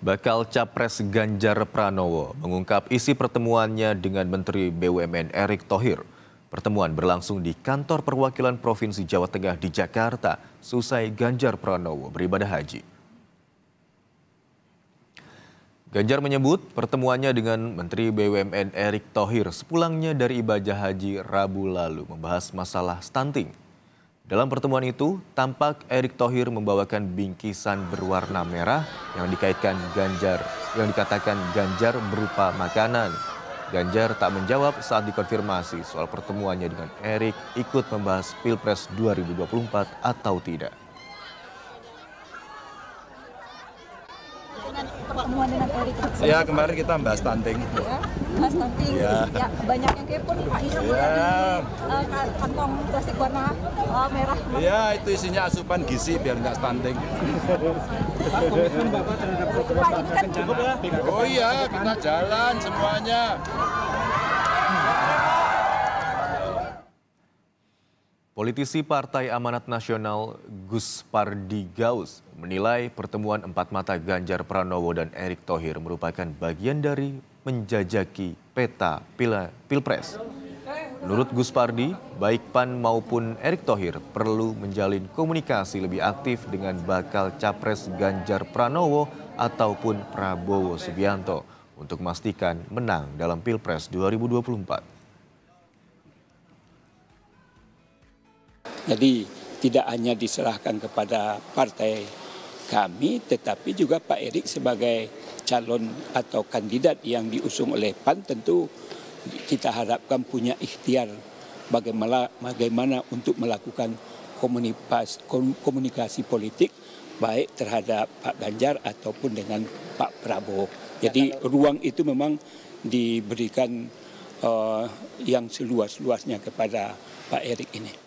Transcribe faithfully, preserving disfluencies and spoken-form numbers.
Bakal Capres Ganjar Pranowo mengungkap isi pertemuannya dengan Menteri B U M N Erick Thohir. Pertemuan berlangsung di Kantor Perwakilan Provinsi Jawa Tengah di Jakarta, seusai Ganjar Pranowo beribadah haji. Ganjar menyebut pertemuannya dengan Menteri B U M N Erick Thohir sepulangnya dari ibadah haji Rabu lalu membahas masalah stunting. Dalam pertemuan itu, tampak Erick Thohir membawakan bingkisan berwarna merah yang dikaitkan Ganjar, yang dikatakan Ganjar berupa makanan. Ganjar tak menjawab saat dikonfirmasi soal pertemuannya dengan Erick ikut membahas Pilpres dua ribu dua puluh empat atau tidak. Pertemuan dengan Erick. Ya, kemarin kita bahas stunting. Ya, bahas stunting. Ya. Ya, banyak yang kepo nih Pak, isinya Ya. di uh, kantong plastik warna uh, merah. Ya, itu isinya asupan gizi biar nggak stunting. Pak, komitmen Bapak terhadap program Pak, ini kan cukup ya? Oh iya, kita jalan semuanya. Politisi Partai Amanat Nasional Gus Pardi Gaus menilai pertemuan empat mata Ganjar Pranowo dan Erick Thohir merupakan bagian dari menjajaki peta pila, Pilpres. Menurut Gus Pardi, baik P A N maupun Erick Thohir perlu menjalin komunikasi lebih aktif dengan bakal Capres Ganjar Pranowo ataupun Prabowo Subianto untuk memastikan menang dalam Pilpres dua ribu dua puluh empat. Jadi tidak hanya diserahkan kepada partai kami, tetapi juga Pak Erick sebagai calon atau kandidat yang diusung oleh P A N tentu kita harapkan punya ikhtiar bagaimana, bagaimana untuk melakukan komunikasi, komunikasi politik baik terhadap Pak Ganjar ataupun dengan Pak Prabowo. Jadi ruang itu memang diberikan uh, yang seluas-luasnya kepada Pak Erick ini.